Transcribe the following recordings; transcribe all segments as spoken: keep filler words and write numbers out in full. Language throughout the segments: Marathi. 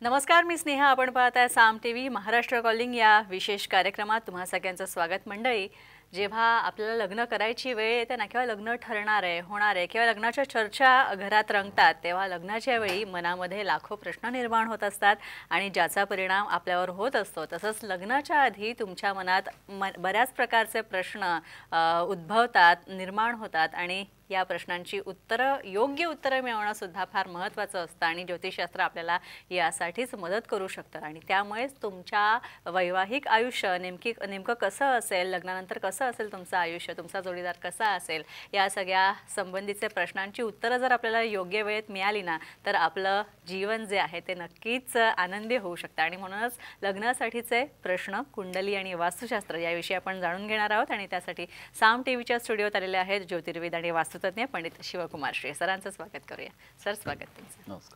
नमस्कार, मी स्नेहा. आपण पाहताय साम टीव्ही महाराष्ट्र कॉलिंग या विशेष कार्यक्रमात. तुम्हा सगळ्यांचं स्वागत. मंडळी, जेव्हा आपल्याला लग्न करायची वेळ येते ना, किंवा लग्न ठरणार आहे, होणार आहे, किंवा लग्नाच्या चर्चा घरात रंगतात, तेव्हा लग्नाच्या वेळी मनामध्ये लाखो प्रश्न निर्माण होत असतात आणि ज्याचा परिणाम आपल्यावर होत असतो. तसंच लग्नाच्या आधी तुमच्या मनात म बऱ्याच प्रकारचे प्रश्न उद्भवतात, निर्माण होतात आणि या प्रश्नांची उत्तरं, योग्य उत्तरं मिळवणं सुद्धा फार महत्त्वाचं असतं आणि ज्योतिषशास्त्र आपल्याला यासाठीच मदत करू शकतं. आणि त्यामुळेच तुमच्या वैवाहिक आयुष्य नेमकी नेमकं कसं असेल, लग्नानंतर कसं असेल तुमचं आयुष्य, तुमचा जोडीदार कसा असेल, या सगळ्या संबंधीचे प्रश्नांची उत्तरं जर आपल्याला योग्य वेळेत मिळाली ना, तर आपलं जीवन जे आहे ते नक्कीच आनंदी होऊ शकतं. आणि म्हणूनच लग्नासाठीचे प्रश्न, कुंडली आणि वास्तुशास्त्र याविषयी आपण जाणून घेणार आहोत. आणि त्यासाठी साम टीव्हीच्या स्टुडिओत आलेले आहेत ज्योतिर्विद आणि वास्तुतज्ञ पंडित शिवकुमार श्री. सरांचं स्वागत करूया. सर, स्वागत तुमचं. नमस्कार.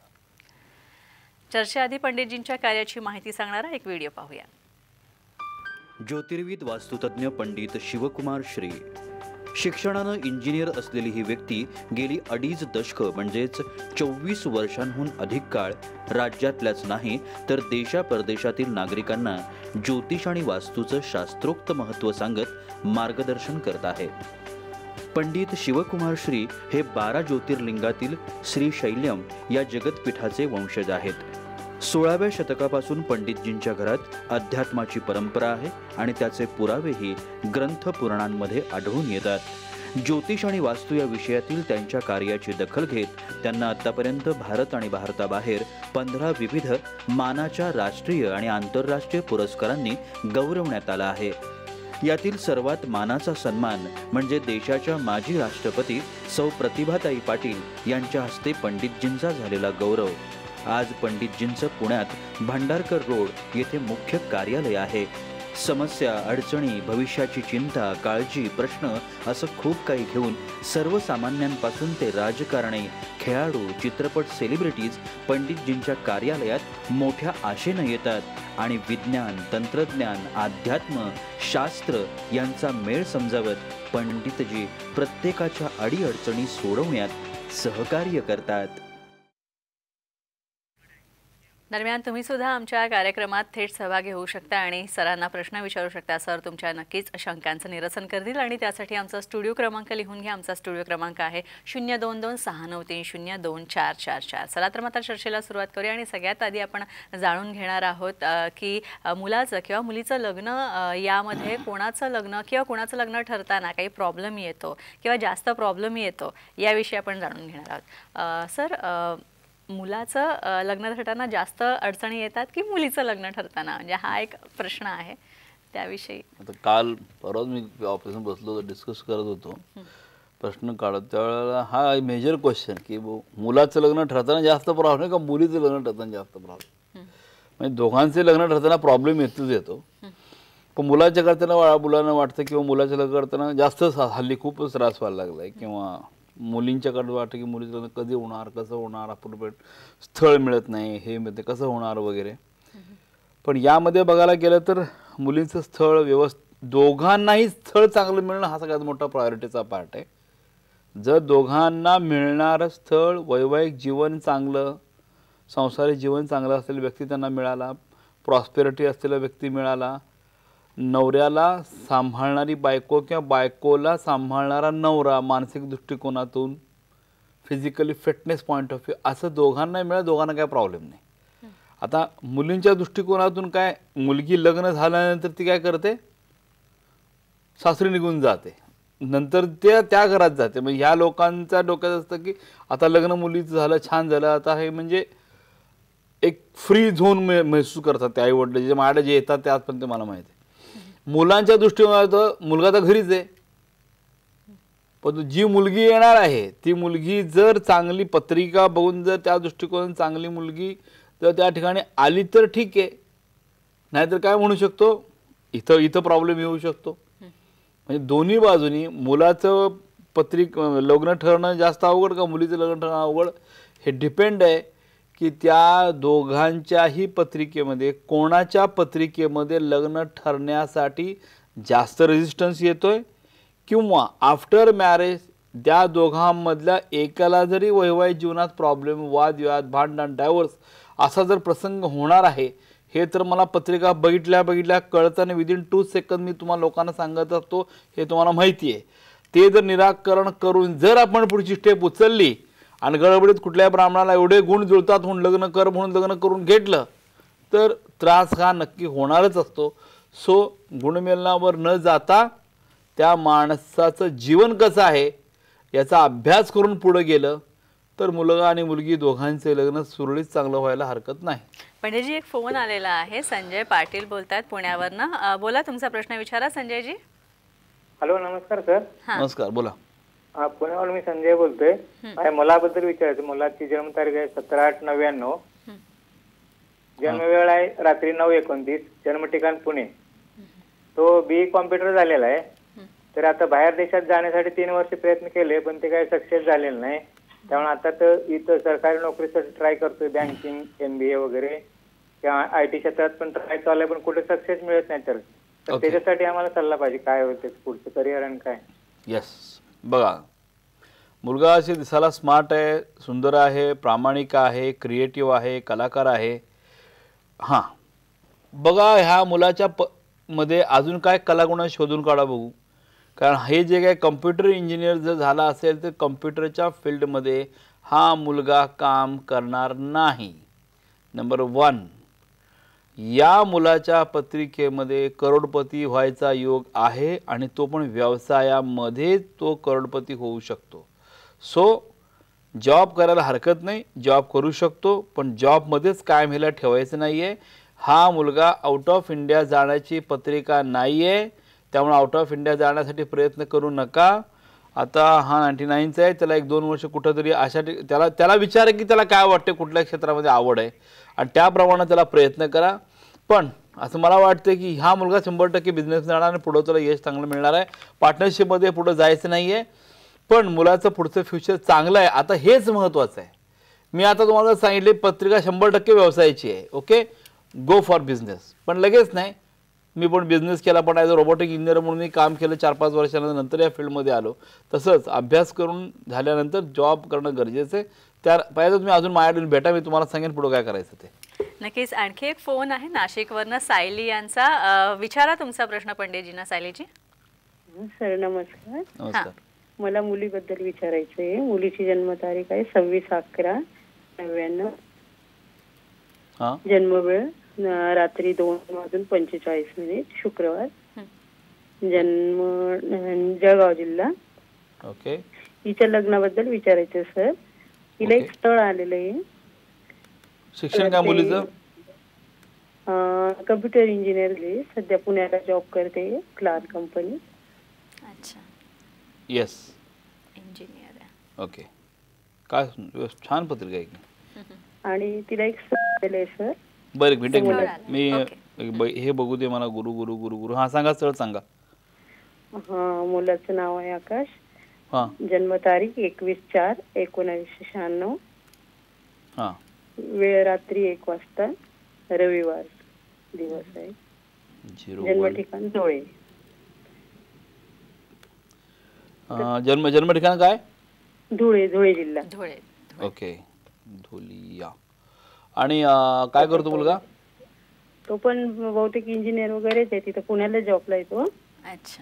चर्चेआधी पंडितजींच्या कार्याची माहिती सांगणारा एक व्हिडिओ पाहूया. ज्योतिर्विद वास्तुतज्ञ पंडित शिवकुमार श्री. शिक्षणानं इंजिनियर असलेली ही व्यक्ती गेली अडीच दशक म्हणजेच चोवीस वर्षांहून अधिक काळ राज्यातल्याच नाही तर देशा परदेशातील नागरिकांना ज्योतिष आणि वास्तूचं शास्त्रोक्त महत्त्व सांगत मार्गदर्शन करत आहे. पंडित शिवकुमार श्री हे बारा ज्योतिर्लिंगातील श्रीशैल्यम या जगतपीठाचे वंशज आहेत. सोळाव्या शतकापासून पंडितजींच्या घरात अध्यात्माची परंपरा आहे आणि त्याचे पुरावेही ग्रंथ पुराणांमध्ये आढळून येतात. ज्योतिष आणि वास्तू या विषयातील त्यांच्या कार्याची दखल घेत त्यांना आतापर्यंत भारत आणि भारताबाहेर पंधरा विविध मानाच्या राष्ट्रीय आणि आंतरराष्ट्रीय पुरस्कारांनी गौरवण्यात आलं आहे. यातील सर्वात मानाचा सन्मान म्हणजे देशाच्या माजी राष्ट्रपती सौ प्रतिभाताई पाटील यांच्या हस्ते पंडितजींचा झालेला गौरव. आज पंडितजींचं पुण्यात भांडारकर रोड येथे मुख्य कार्यालय आहे. समस्या, अडचणी, भविष्याची चिंता, काळजी, प्रश्न असं खूप काही घेऊन सर्वसामान्यांपासून ते राजकारणी, खेळाडू, चित्रपट सेलिब्रिटीज पंडितजींच्या कार्यालयात मोठ्या आशेनं येतात आणि विज्ञान, तंत्रज्ञान, अध्यात्म, शास्त्र यांचा मेळ समजावत पंडितजी प्रत्येकाच्या अडीअडचणी सोडवण्यात सहकार्य करतात. दरम्यान तुम्ही सुद्धा आमच्या कार्यक्रमात थेट सहभागी होऊ शकता आणि सरांना प्रश्न विचारू शकता. सर तुमच्या नक्कीच शंकांचं निरसन करतील आणि त्यासाठी आमचा स्टुडिओ क्रमांक लिहून घ्या. आमचा स्टुडिओ क्रमांक आहे शून्य दोन दोन सहा नऊ तीन शून्य दोन चार चार चार. चला तर मात्र चर्चेला सुरुवात करूया. आणि सगळ्यात आधी आपण जाणून घेणार आहोत की मुलाचं किंवा मुलीचं लग्न यामध्ये कोणाचं लग्न किंवा कोणाचं लग्न ठरताना काही प्रॉब्लेम येतो किंवा जास्त प्रॉब्लेम येतो याविषयी आपण जाणून घेणार आहोत. सर, मुलाचं लग्न ठरताना जास्त अडचणी येतात की मुलीचं लग्न ठरताना, म्हणजे हा एक प्रश्न आहे त्याविषयी. आता काल परवा मी ऑफिसमध्ये बसलो होतो, डिस्कस करत होतो, प्रश्न काढत त्यावेळेला हा मेजर क्वेश्चन की मुलाचं लग्न ठरताना जास्त प्रॉब्लेम का मुलीचं लग्न ठरताना जास्त प्रॉब्लेम. म्हणजे दोघांचे लग्न ठरताना प्रॉब्लेम येतोच येतो, पण मुलाच्या करताना मुलांना वाटतं किंवा मुलाचं लग्न करताना जास्त हल्ली खूपच त्रास व्हायला लागलाय, किंवा मुलींच्याकडे वाटतं की मुलीचं लग्न कधी होणार, कसं होणार, अप्रोप्रिएट स्थळ मिळत नाही, हे मिळते कसं होणार वगैरे. पण यामध्ये बघायला गेलं तर मुलींचं स्थळ व्यवस्थित, दोघांनाही स्थळ चांगलं मिळणं हा सगळ्यात मोठा प्रायोरिटीचा पार्ट आहे. जर दोघांना मिळणारं स्थळ, वैवाहिक जीवन चांगलं, संसारिक जीवन चांगलं असलेला व्यक्ती त्यांना मिळाला, प्रॉस्पेरिटी असलेला व्यक्ती मिळाला, नवऱ्याला सांभाळणारी बायको किंवा बायकोला सांभाळणारा नवरा मानसिक दृष्टिकोनातून, physically fitness point of view, असं दोघांना मिळालं, दोघांना काय प्रॉब्लेम नाही. आता मुलींच्या दृष्टिकोनातून काय, मुलगी लग्न झाल्यानंतर ती काय करते, सासरी निघून जाते, नंतर ते त्या घरात जाते. मग ह्या लोकांच्या डोक्यात असतं की आता लग्न मुलीचं झालं, छान झालं, आता हे म्हणजे एक फ्री झोन महसूस करतात ते आई वडील, जे माझ्या जे येतात ते आजपर्यंत मला माहिती आहे. मुलांच्या दृष्टीकोनातून मुलगा तर घरीच आहे, पण जी मुलगी येणार आहे ती मुलगी जर चांगली पत्रिका बघून, जर त्या दृष्टिकोनातून चांगली मुलगी जर त्या ठिकाणी आली तर ठीक आहे, नाहीतर काय म्हणू शकतो, इथं इथं प्रॉब्लेम येऊ शकतो. म्हणजे दोन्ही बाजूनी मुलाचं पत्रिक लग्न ठरणं जास्त अवघड का मुलीचं लग्न ठरणं अवघड, हे डिपेंड आहे की त्या दोघांच्याही पत्रिकेमध्ये कोणाच्या पत्रिकेमध्ये लग्न ठरण्यासाठी जास्त रेजिस्टन्स येतोय, किंवा आफ्टर मॅरेज त्या दोघांमधल्या एकाला जरी वैवाहिक जीवनात प्रॉब्लेम, वादविवाद, भांडण, डायव्होर्स असा जर प्रसंग होणार आहे हे तर मला पत्रिका बघितल्या बघितल्या कळतं आणि विदिन टू सेकंद मी तुम्हाला लोकांना सांगत असतो, हे तुम्हाला माहिती आहे. ते जर निराकरण करून जर आपण पुढची स्टेप उचलली आणि गडबडीत कुठल्या ब्राह्मणाला एवढे गुण जुळतात म्हणून लग्न कर म्हणून लग्न करून घेतलं तर त्रास हा नक्की होणारच असतो. सो गुणमेलनावर न जाता त्या माणसाचं जीवन कसं आहे याचा अभ्यास करून पुढे गेलं तर मुलगा आणि मुलगी दोघांचे लग्न सुरळीत चांगलं व्हायला हरकत नाही. पंडितजी, एक फोन आलेला आहे. संजय पाटील बोलतात पुण्यावरनं. अ, बोला, तुमचा प्रश्न विचारा संजयजी. हॅलो, नमस्कार सर. नमस्कार, बोला. हा, पुण्यावरून मी संजय बोलतोय. माझ्या मुलाबद्दल विचारायचं. मुलाची जन्मतारीख आहे सतरा आठ नव्याण्णव. जन्मवेळ आहे रात्री नऊ एकोणतीस. जन्म ठिकाण पुणे. तो बी कॉम्प्युटर झालेला आहे. तर आता बाहेर देशात जाण्यासाठी तीन वर्ष प्रयत्न केले पण ते काही सक्सेस झालेलं नाही. त्यामुळे आता तर इथं सरकारी नोकरीसाठी ट्राय करतोय, बँकिंग, एमबीए वगैरे किंवा आय टी क्षेत्रात पण ट्राय चालू आहे पण कुठे सक्सेस मिळत नाही. तर तर त्याच्यासाठी आम्हाला सल्ला पाहिजे, काय होते पुढचं करिअर आणि काय. येस, बघा, मुलगा असे दिसायला स्मार्ट आहे, सुंदर आहे, प्रामाणिक आहे, क्रिएटिव्ह आहे, कलाकार आहे. हां, बघा ह्या मुलाच्या प मध्ये अजून काय कलागुण शोधून काढा बघू. कारण हे जे काय कम्प्युटर इंजिनियर जर झाला असेल तर कम्प्युटरच्या फील्डमध्ये हा मुलगा काम करणार नाही. नंबर वन, या मुलाच्या पत्रिकेमध्ये करोडपती व्हायचा योग आहे आणि तो पण व्यवसायामध्ये तो करोडपती होऊ शकतो. सो जॉब करायला हरकत नाही, जॉब करू शकतो, पण जॉबमध्येच कायम ह्याला ठेवायचं नाही आहे. हा मुलगा आउट ऑफ इंडिया जाण्याची पत्रिका नाही आहे, त्यामुळे आउट ऑफ इंडिया जाण्यासाठी प्रयत्न करू नका. आता हा नाईंटी नाईनचा आहे, त्याला एक दोन वर्ष कुठंतरी अशा त्याला त्याला विचारा की त्याला काय वाटते, कुठल्या क्षेत्रामध्ये आवड आहे आणि त्याप्रमाणे त्याला प्रयत्न करा. पण असं मला वाटतं की हा मुलगा शंभर टक्के बिझनेस जाणार आणि पुढं त्याला यश चांगलं मिळणार आहे. पार्टनरशिपमध्ये पुढं जायचं नाही आहे, पण मुलाचं पुढचं फ्युचर चांगलं आहे. आता हेच महत्त्वाचं आहे. मी आता तुम्हाला सांगितले पत्रिका शंभर टक्के व्यवसायाची आहे. Okay, go for business. पण लगेच नाही, मी पण बिझनेस केला पण ॲज अ रोबोटिक इंजिनियर म्हणून मी काम केलं चार पाच वर्षानंतर या फील्डमध्ये आलो. तसंच अभ्यास करून झाल्यानंतर जॉब करणं गरजेचं आहे. त्या पाहिजे तुम्ही अजून माझ्याकडून भेटा, मी तुम्हाला सांगेन पुढं काय करायचं ते. नक्कीच. आणखी एक फोन आहे नाशिकवरनं सायली यांचा. अ, विचारा तुमचा प्रश्न पंडितजींना. सायलीजी. सर नमस्कार. नमस्कार. मला मुलीबद्दल विचारायचं आहे. मुलीची जन्मतारीख आहे सव्वीस अकरा नव्याण्णव. हां, जन्मवेळ रात्री दोन वाजून पंचेचाळीस मिनिट शुक्रवार. जन्म जळगाव जिल्हा. ओके. हिच्या लग्नाबद्दल विचारायचं सर. हिला एक स्थळ आलेलं आहे. शिक्षण काय मुलीचं? कम्प्युटर इंजिनियर आहे, सध्या पुण्याला जॉब करते, क्लार्क कंपनी. अच्छा, येस, इंजिनियर आहे. ओके. काय छान पत्रिका आहे. आणि तिला एक स्थळ आहे सर. बरं, एक मिनिट एक समोर मिनिट आलं. मी ओके. ब- हे बघू दे मला. गुरु गुरु गुरु गुरु हां, सांगा, स्थळ सांगा. हा, मुलाचं नाव आहे आकाश. हां जन्मतारीख एकवीस चार एकोणीसशे शहाण्णव. हां, वेळ रात्री एक वाजता, रविवार दिवस आहे. झिरो जन्म वन. ठिकाण धुळे. अं, जन्म जन्म ठिकाण काय? धुळे धुळे जिल्हा. धुळे. ओके, धुलिया. आणि अं, काय करतो मुलगा? तो पण बहुतेक इंजिनियर वगैरेच आहे, तिथं पुण्याला जॉबला येतो. अच्छा.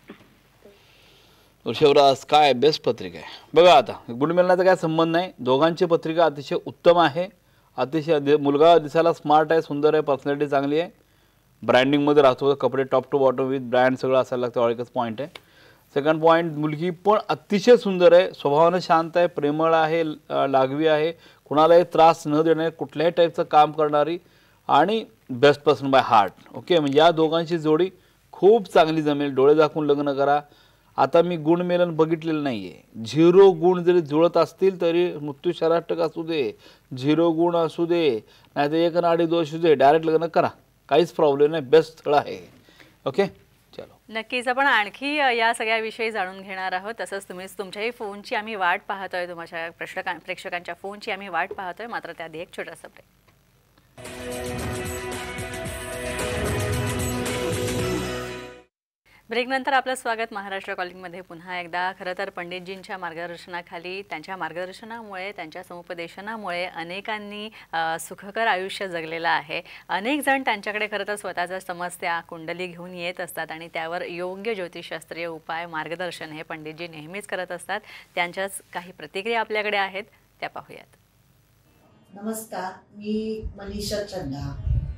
शिवराज, काय बेस्ट पत्रिका आहे. बघा आता गुणमेलनाचा काय संबंध नाही, दोघांची पत्रिका अतिशय उत्तम आहे. अतिशय दि- मुलगा दिसायला स्मार्ट आहे, सुंदर आहे, पर्सनॅलिटी चांगली आहे, ब्रँडिंगमध्ये राहतो, कपडे top to bottom with brand सगळं असायला लागतं. एकच पॉईंट आहे. सेकंड पॉईंट, मुलगी पण अतिशय सुंदर आहे, स्वभावानं शांत आहे, प्रेमळ आहे, अं, लागवी आहे, कुणालाही त्रास न देणारी, कुठल्याही टाईपचं काम करणारी आणि best person by heart. Okay, म्हणजे या दोघांची जोडी खूप चांगली जमेल. डोळे झाकून लग्न करा. आता मी गुणमेलन बघितलेलं नाही आहे. झिरो गुण जरी जुळत असतील तरी मृत्यू शराष्टक असू दे, झिरो गुण असू दे, नाही तर एक नाडी दोष असू दे, डायरेक्ट लग्न करा, काहीच प्रॉब्लेम नाही. बेस्ट स्थळ आहे. ओके, चलो. नक्कीच आपण आणखी अ, या सगळ्याविषयी जाणून घेणार आहोत. तसंच तुम्ही तुमच्याही फोनची आम्ही वाट पाहतोय, तुमच्या प्रेक्षकां प्रेक्षकांच्या फोनची आम्ही वाट पाहतोय. मात्र त्याआधी एक छोटासा ब्रेक. ब्रेकनंतर आपलं स्वागत महाराष्ट्र कॉलिंगमध्ये पुन्हा एकदा. खरं तर पंडितजींच्या मार्गदर्शनाखाली, त्यांच्या मार्गदर्शनामुळे, त्यांच्या समुपदेशनामुळे अनेकांनी सुखकर आयुष्य जगलेलं आहे. अनेक जण त्यांच्याकडे खरं तर स्वतःच्या समस्या कुंडली घेऊन येत असतात आणि त्यावर योग्य ज्योतिषशास्त्रीय उपाय मार्गदर्शन हे पंडितजी नेहमीच करत असतात. त्यांच्याच काही प्रतिक्रिया आपल्याकडे आहेत, त्या पाहूयात. नमस्कार, मी मनीषा चंदा.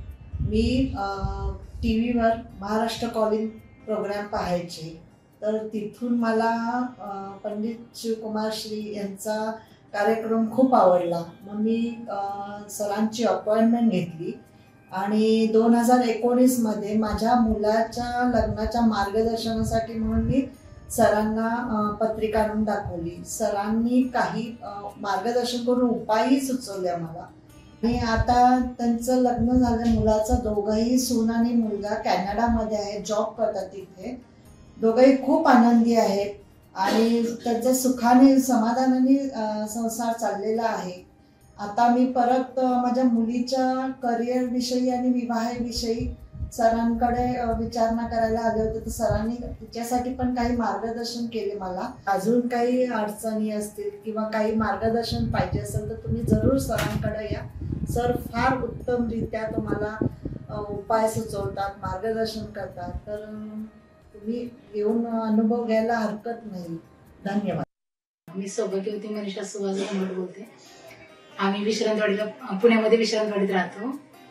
मी टी व्हीवर महाराष्ट्र कॉलिंग प्रोग्राम पाहायचे, तर तिथून मला पंडित शिवकुमार श्री यांचा कार्यक्रम खूप आवडला. मग मी सरांची अपॉइंटमेंट घेतली आणि दोन हजार एकोणीसमध्ये माझ्या मुलाच्या लग्नाच्या मार्गदर्शनासाठी म्हणून मी सरांना पत्रिका आणून दाखवली. सरांनी काही मार्गदर्शन करून उपायही सुचवले मला. आणि आता त्यांचं लग्न झालं, मुलाचं, दोघंही सून आणि मुलगा कॅनडामध्ये आहे, जॉब करतात तिथे. दोघंही खूप आनंदी आहेत आणि त्यांच्या सुखाने समाधानाने संसार चाललेला आहे. आता मी परत माझ्या मुलीच्या करिअर विषयी आणि विवाहाविषयी सरांकडे विचारणा करायला आले होते, तर सरांनी तिच्यासाठी पण काही मार्गदर्शन केले मला. अजून काही अडचणी असतील किंवा काही मार्गदर्शन पाहिजे असेल तर तुम्ही जरूर सरांकडे या. सर फार उत्तमरित्या तुम्हाला उपाय सुचवतात, मार्गदर्शन करतात, तर तुम्ही येऊन अनुभव घ्यायला हरकत नाही. धन्यवाद. मी सौभाग्यवती मनीषा सुहास घनवट बोलते. आम्ही विश्रांतवाडीला, पुण्यामध्ये विश्रांतवाडीत राहतो.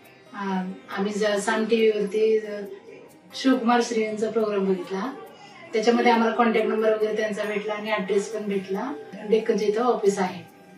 आम्ही साम टी व्हीवरती शिवकुमार श्री यांचा प्रोग्राम बघितला. त्याच्यामध्ये आम्हाला कॉन्टॅक्ट नंबर वगैरे त्यांचा भेटला आणि ॲड्रेस पण भेटला. डेक्कनच्या इथं ऑफिस आहे.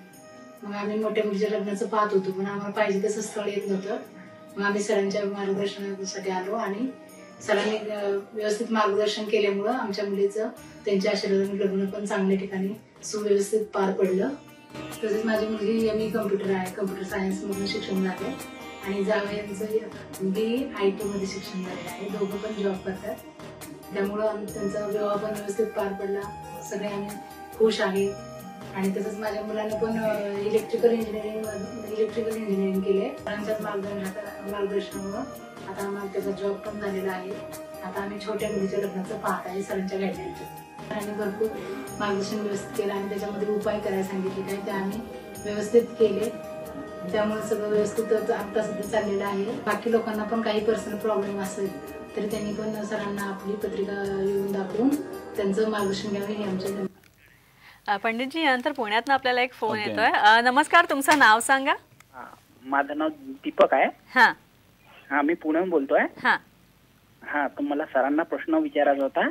मग आम्ही मोठ्या मुलीच्या लग्नाचं पाहत होतो, पण आम्हाला पाहिजे तसं स्थळ येत नव्हतं. मग आम्ही सरांच्या मार्गदर्शनासाठी आलो आणि सरांनी व्यवस्थित मार्गदर्शन केल्यामुळं आमच्या मुलीचं त्यांच्या आशीर्वादाने लग्न पण चांगल्या ठिकाणी सुव्यवस्थित पार पडलं. तसेच माझी मुलगी एम ई कम्प्युटर आहे, कम्प्युटर सायन्समधून शिक्षण झाले आणि जावयांचं बी आय टी मध्ये शिक्षण झालेलं आहे. दोघं पण जॉब करतात, त्यामुळं आम्ही त्यांचा विवाह पण व्यवस्थित पार पडला. सगळे आम्ही खुश आहे. आणि तसंच माझ्या मुलानं पण इलेक्ट्रिकल इंजिनिअरिंग इलेक्ट्रिकल इंजिनिअरिंग केले. सरांच्याच मार्गदर्शन मार्गदर्शनामुळं आता आम्हाला त्याचा जॉब पण झालेला आहे. आता आम्ही छोट्या मुलीच्या लग्नाचं पाहत आहे सरांच्या गाईडलाईनचं. सरांनी भरपूर मार्गदर्शन व्यवस्थित केलं आणि त्याच्यामध्ये उपाय करायला सांगितले काय ते आम्ही व्यवस्थित केले. त्यामुळे सगळं व्यवस्थित आता सध्या चाललेलं आहे. बाकी लोकांना पण काही पर्सनल प्रॉब्लेम असेल तरी त्यांनी पण सरांना आपली पत्रिका येऊन दाखवून त्यांचं मार्गदर्शन घ्यावे हे आमच्या. पंडितजी, नंतर पुण्यातनं आपल्याला एक फोन येतोय. नमस्कार, तुमचं नाव सांगा. माझं नाव दीपक आहे. हा हा मी पुण्याहून बोलतोय. हा हा तर मला सरांना प्रश्न विचारायचा होता.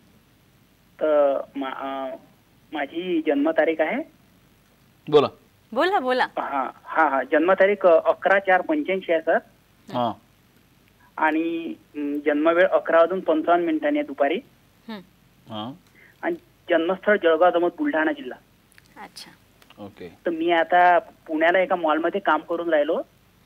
तर माझी जन्मतारीख आहे. बोला बोला बोला. हा हा हा जन्मतारीख अकरा चार पंच्याऐंशी आहे सर. हा आणि जन्मवेळ अकरा वाजून पंचावन्न मिनिटांनी आहे दुपारी. हा आणि जन्मस्थळ जळगाव जमत बुलढाणा जिल्हा. अच्छा, ओके. तर मी आता पुण्याला एका मॉलमध्ये काम करून राहिलो,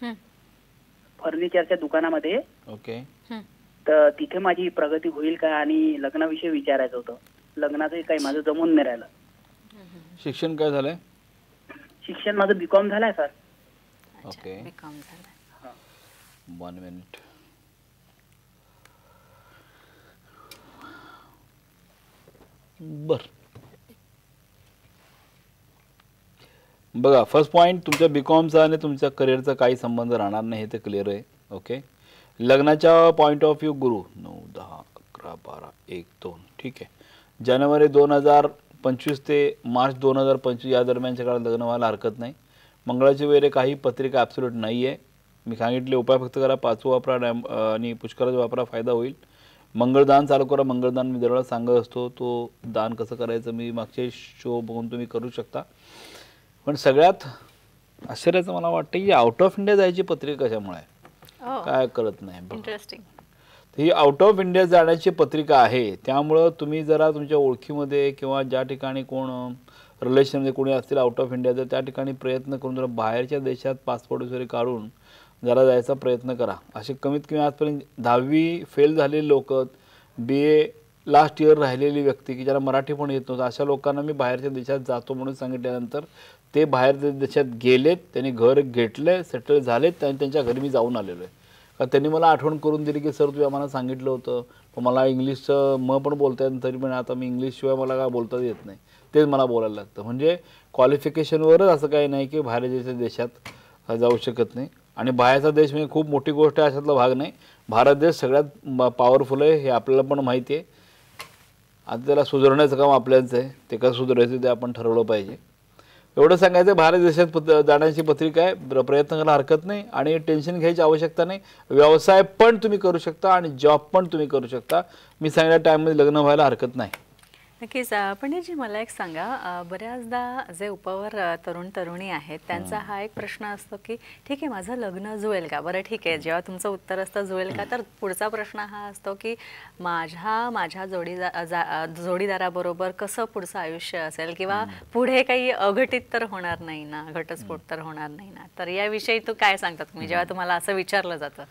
फर्निचरच्या दुकानामध्ये. ओके. तर तिथे माझी प्रगती होईल का आणि लग्नाविषयी विचारायचं होतं. लग्नाचं काही माझं जमून नाही राहिलं. शिक्षण काय झालंय? शिक्षण माझं बी कॉम झालंय सर. ओके, बी कॉम झालंय. One minute. बर, बघा, फर्स्ट पॉईंट, तुमच्या बी कॉमचा आणि तुमच्या करिअरचा काही संबंध राहणार नाही, हे ते क्लिअर आहे. ओके. लग्नाच्या पॉईंट ऑफ व्ह्यू गुरु नऊ दहा अकरा बारा एक दोन, ठीक आहे. जानेवारी दोन हजार पंचवीस ते मार्च दोन हजार पंचवीस या दरम्यानच्या काळात लग्न व्हायला हरकत नाही. मंगळाची वगैरे काही पत्रिका ॲब्सोल्यूट नाही आहे. मी सांगितले उपाय फक्त करा, पाचवा वापरा आणि पुष्कराचा वापरा, फायदा होईल. मंगळदान चालू करा. मंगळदान मी दरवेळेला सांगत असतो, तो दान कसं करायचं मी मागचे शो बघून तुम्ही करू शकता. पण सगळ्यात आश्चर्याचं मला वाटतं की आउट ऑफ इंडिया जायची पत्रिका कशामुळे आहे काय कळत नाही. इंटरेस्टिंग. ही आउट ऑफ इंडिया जाण्याची पत्रिका आहे. त्यामुळं तुम्ही जरा तुमच्या ओळखीमध्ये किंवा ज्या ठिकाणी कोण रिलेशनमध्ये कोणी असतील आउट ऑफ इंडियाचं, त्या ठिकाणी प्रयत्न करून जरा बाहेरच्या देशात पासपोर्ट वगैरे काढून जरा जायचा प्रयत्न करा. असे कमीत कमी आजपर्यंत दहावी फेल झालेले लोक, बी ए लास्ट इयर राहिलेली व्यक्ती की ज्याला मराठी पण येत नव्हतं, अशा लोकांना मी बाहेरच्या देशात जातो म्हणून सांगितल्यानंतर ते बाहेर देशात गेलेत, त्यांनी घर घेतले, सेटल झालेत आणि त्यांच्या घरी मी जाऊन आलेलो आहे. त्यांनी मला आठवण करून दिली की सर तुम्ही आम्हाला सांगितलं होतं, पण मला इंग्लिशचं म पण बोलता येत तरी पण आता मी इंग्लिशशिवाय मला काय बोलताच येत नाही, तेच मला बोलायला लागतं. म्हणजे क्वालिफिकेशनवरच असं काही नाही की बाहेरच्या देशात जाऊ शकत नाही. आणि बाहेरचा देश म्हणजे खूप मोठी गोष्ट आहे अशातला भाग नाही. भारत देश सगळ्यात पॉवरफुल आहे हे आपल्याला पण माहिती आहे. आता त्याला सुधारण्याचं काम आपल्याच आहे, ते कसं सुधारायचं ते आपण ठरवलं पाहिजे. एवढं सांगायचं, भारत देशात पत जाण्याची पत्रिका आहे, प्रयत्न करायला हरकत नाही आणि टेन्शन घ्यायची आवश्यकता नाही. व्यवसाय पण तुम्ही करू शकता आणि जॉब पण तुम्ही करू शकता. मी सांगितल्या टाईममध्ये लग्न व्हायला हरकत नाही. नक्कीच. पंडितजी मला एक सांगा, बऱ्याचदा जे उपवर तरुण तरुणी आहेत त्यांचा हा एक प्रश्न असतो की ठीक आहे माझं लग्न जुळेल का. बरं ठीक आहे, जेव्हा तुमचं उत्तर असतं जुळेल का, तर पुढचा प्रश्न हा असतो की माझ्या माझ्या जोडीदार जोडीदाराबरोबर कसं पुढचं आयुष्य असेल, किंवा पुढे काही अघटित तर होणार नाही ना, घटस्फोट तर होणार नाही ना. तर याविषयी तू काय सांगता तुम्ही जेव्हा तुम्हाला असं विचारलं जातं?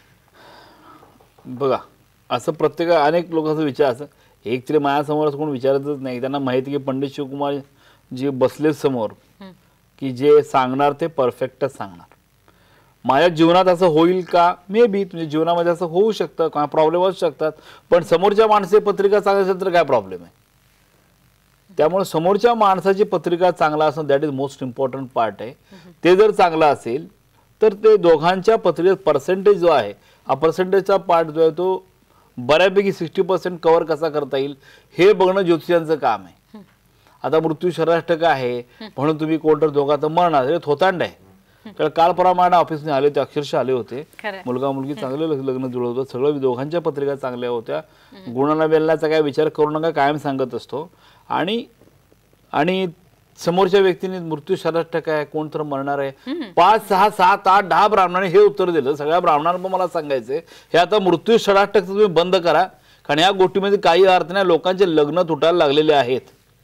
बघा, असं प्रत्येक अनेक लोकांचा विचार असं एक तरी माझ्यासमोर कोण विचारतच नाही. त्यांना माहिती की पंडित शिवकुमार जे बसले समोर की जे सांगणार ते परफेक्टच सांगणार. माझ्या जीवनात असं होईल का, मे बी तुमच्या जीवनामध्ये असं होऊ शकतं, काय प्रॉब्लेम असू शकतात, पण समोरच्या माणसाची पत्रिका चांगली असेल तर काय प्रॉब्लेम आहे. त्यामुळे समोरच्या माणसाची पत्रिका चांगला असणं that is most important part आहे. ते जर चांगलं असेल तर ते दोघांच्या पत्रिकेत पर्सेंटेज जो आहे, हा पर्सेंटेजचा पार्ट जो आहे तो बऱ्यापैकी सिक्स्टी पर्सेंट कव्हर कसा करता येईल हे बघणं ज्योतिषांचं काम आहे. आता मृत्यू शराष्टक आहे म्हणून तुम्ही कोणतर दोघांचं मरणार हे थोतांड आहे. कारण काल परवा माझ्या ऑफिसने आले होते, अक्षरशः आले होते, मुलगा मुलगी चांगले लग्न जुळलं होतं, सगळं दोघांच्या पत्रिका चांगल्या होत्या. गुणाला बेलण्याचा काय विचार करू नका कायम सांगत असतो. आणि आणि समोरच्या व्यक्तीने मृत्यू शराष्टक आहे, कोण तर मरणार आहे, पाच सहा सात आठ दहा ब्राह्मणांनी हे उत्तर दिलं. सगळ्या ब्राह्मणांना पण मला सांगायचंय हे आता मृत्यू शराष्टक तुम्ही बंद करा, कारण या गोष्टीमध्ये काही अर्थ नाही. लोकांचे लग्न तुटायला लागलेले आहेत,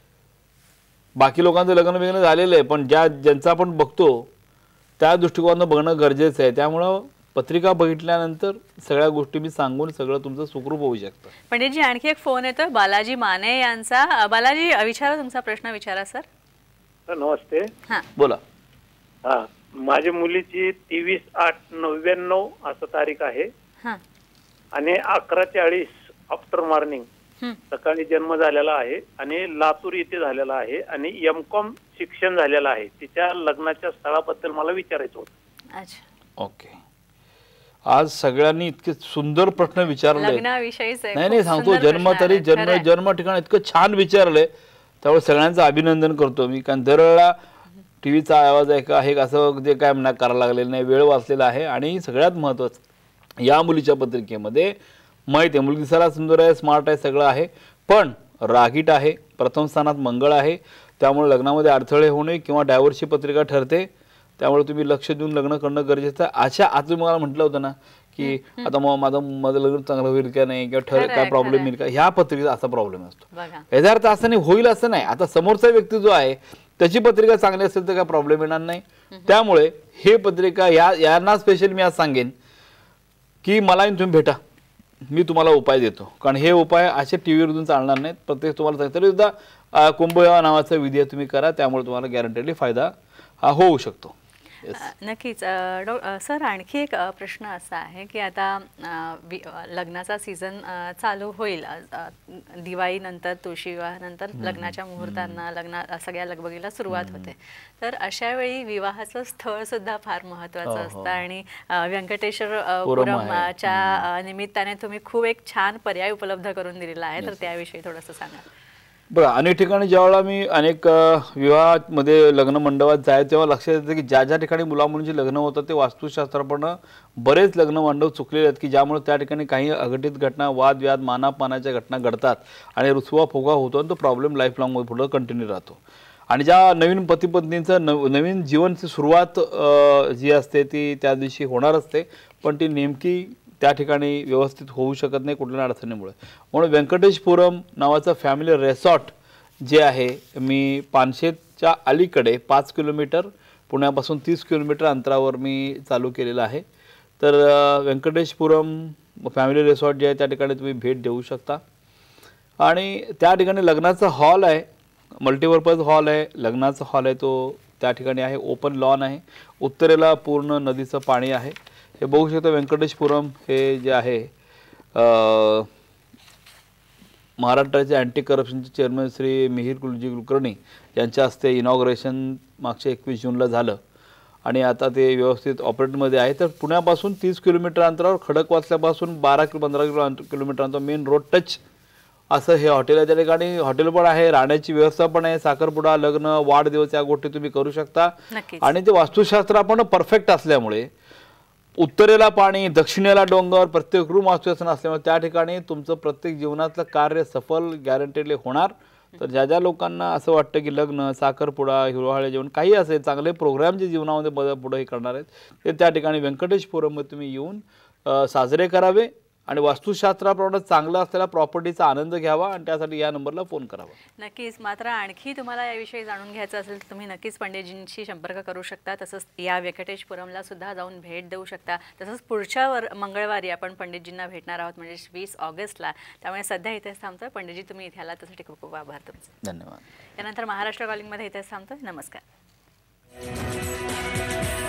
बाकी लोकांचं लग्न बिग्न झालेलं आहे, पण ज्या ज्यांचं आपण बघतो त्या दृष्टिकोनानं बघणं गरजेचं आहे. त्यामुळं पत्रिका बघितल्यानंतर सगळ्या गोष्टी मी सांगून सगळं तुमचं सुखरूप होऊ शकतं. पंडितजी आणखी एक फोन येतोय बालाजी माने यांचा. बालाजी विचारा तुमचा प्रश्न विचारा. सर नमस्ते. हां बोला. हा, माझ्या मुलीची तेवीस आठ नव्याण्णव असं तारीख आहे हां आणि अकरा चाळीस आफ्टर मॉर्निंग सकाळी जन्म झालेला आहे आणि लातूर येथे झालेला आहे आणि एम कॉम शिक्षण झालेलं आहे. तिच्या लग्नाच्या स्थळाबद्दल मला विचारायचं होतं. अच्छा ओके. आज सगळ्यांनी इतके सुंदर प्रश्न विचारले. लग्नाविषयीच आहे. नाही नाही सांगतो, जन्म तरी जन्म जन्म ठिकाण इतकं छान विचारलंय, त्यामुळे सगळ्यांचं अभिनंदन करतो मी. कारण दरवेळेला टी व्हीचा आवाज आहे का हे असं जे काय म्हणा करायला लागलेलं नाही, वेळ वाचलेला आहे. आणि सगळ्यात महत्त्वाचं या मुलीच्या पत्रिकेमध्ये माहिती आहे मुलगी दिसायला सुंदर आहे, स्मार्ट आहे, सगळं आहे, पण रागीट आहे, प्रथम स्थानात मंगळ आहे, त्यामुळे लग्नामध्ये अडथळे होणे किंवा डायव्होर्सची पत्रिका ठरते. त्यामुळे तुम्ही लक्ष देऊन लग्न करणं गरजेचं आहे. अशा आता तुम्ही मला म्हटलं होतं ना की आता मग माझं माझं लग्न चांगलं होईल का नाही किंवा ठर काय प्रॉब्लेम येईल का, ह्या पत्रिकेचा असा प्रॉब्लेम असतो. याचा अर्थ असं नाही होईल असं नाही. आता समोरचा व्यक्ती जो आहे त्याची पत्रिका चांगली असेल तर काय प्रॉब्लेम येणार नाही. त्यामुळे हे पत्रिका या यांना स्पेशल मी आज सांगेन की मला तुम्ही भेटा, मी तुम्हाला उपाय देतो. कारण हे उपाय असे टी व्हीवरून चालणार नाहीत. प्रत्येक तुम्हाला सांगतो तरी सुद्धा कुंभयोगा नावाचा विधी तुम्ही करा, त्यामुळे तुम्हाला गॅरंटेडली फायदा हा होऊ शकतो. नक्कीच. डॉ सर आणखी एक प्रश्न असा आहे की आता लग्नाचा सीझन चालू होईल, दिवाळीनंतर तुळशी विवाहानंतर लग्नाच्या मुहूर्तांना लग्ना सगळ्या लगबगीला सुरुवात होते. तर अशा वेळी विवाहाचं स्थळ सुद्धा फार महत्त्वाचं असतं आणि व्यंकटेश्वर पुरमच्या निमित्ताने तुम्ही खूप एक छान पर्याय उपलब्ध करून दिलेला आहे, तर त्याविषयी थोडंसं सांगा. बरं, अनेक ठिकाणी ज्यावेळेला मी अनेक विवाहामध्ये लग्न मंडपात जाय तेव्हा लक्षात येतं की ज्या ज्या ठिकाणी मुलामुलींची लग्न होतात ते वास्तुशास्त्राप्रमाणे बरेच लग्न मंडप चुकलेले आहेत की ज्यामुळे त्या ठिकाणी काही अघटित घटना, वादविवाद, मानापानाच्या घटना घडतात आणि रुसवा फुगा होतो आणि तो प्रॉब्लेम लाईफ लॉंग पुढे कंटिन्यू राहतो. आणि ज्या नवीन पती पत्नींचं नव नवीन जीवनची सुरुवात जी असते ती त्या दिवशी होणार असते, पण ती नेमकी त्या ठिकाणी व्यवस्थित होऊ शकत नाही कुठल्या अडचणीमुळे. म्हणून व्यंकटेशपुरम नावाचं फॅमिली रेसॉर्ट जे आहे मी पानशेतच्या अलीकडे पाच किलोमीटर पुण्यापासून तीस किलोमीटर अंतरावर मी चालू केलेलं आहे. तर व्यंकटेशपुरम फॅमिली रेसॉर्ट जे आहे त्या ठिकाणी तुम्ही भेट देऊ शकता. आणि त्या ठिकाणी लग्नाचा हॉल आहे, मल्टीपर्पज हॉल आहे, लग्नाचा हॉल आहे तो त्या ठिकाणी आहे, ओपन लॉन आहे, उत्तरेला पूर्ण नदीचं पाणी आहे. हे बघू शकता व्यंकटेशपुरम हे जे आहे महाराष्ट्राचे अँटी करप्शनचे चेअरमन श्री मिहिर कुलजी कुलकर्णी यांच्या हस्ते इनॉग्रेशन मागच्या एकवीस जूनला झालं आणि आता ते व्यवस्थित ऑपरेटमध्ये आहे. तर पुण्यापासून तीस किलोमीटर अंतरावर खडकवासल्यापासून बारा किलो पंधरा किलो किलोमीटर अंतर मेन रोड टच असं हे हॉटेल आहे. त्या ठिकाणी हॉटेल पण आहे, राहण्याची व्यवस्था पण आहे, साखरपुडा लग्न वाढदिवस या गोष्टी तुम्ही करू शकता. आणि ते वास्तुशास्त्र आपण परफेक्ट असल्यामुळे उत्तरेला पाणी दक्षिणेला डोंगर प्रत्येक रूम वास्तुशास्त्र असल्यामुळे त्या ठिकाणी तुमचं प्रत्येक जीवनातलं कार्य सफल गॅरंटेडली होणार. तर ज्या ज्या लोकांना असं वाटतं की लग्न साखरपुडा हिरवाळे जेवण काही असेल चांगले प्रोग्राम जे जीवनामध्ये बदल पुढे करणार आहेत ते त्या ठिकाणी व्यंकटेशपुरममध्ये तुम्ही येऊन साजरे करावे आणि वास्तुशास्त्राप्रमाणे चांगला असलेला प्रॉपर्टीचा आनंद घ्यावा आणि त्यासाठी या नंबरला फोन करावा. नक्कीच. मात्र आणखी तुम्हाला याविषयी जाणून घ्यायचं असेल तर तुम्ही नक्कीच पंडितजींशी संपर्क करू शकता. तसंच या व्यंकटेशपुरमला सुद्धा जाऊन भेट देऊ शकता. तसंच पुढच्या वर मंगळवारी आपण पंडितजींना भेटणार आहोत म्हणजे वीस ऑगस्टला. त्यामुळे सध्या इथेच थांबतोय. पंडितजी तुम्ही इथे आला त्यासाठी खूप खूप आभार तुमचे. धन्यवाद. यानंतर महाराष्ट्र कॉलिंगमध्ये इथेच थांबतोय. नमस्कार.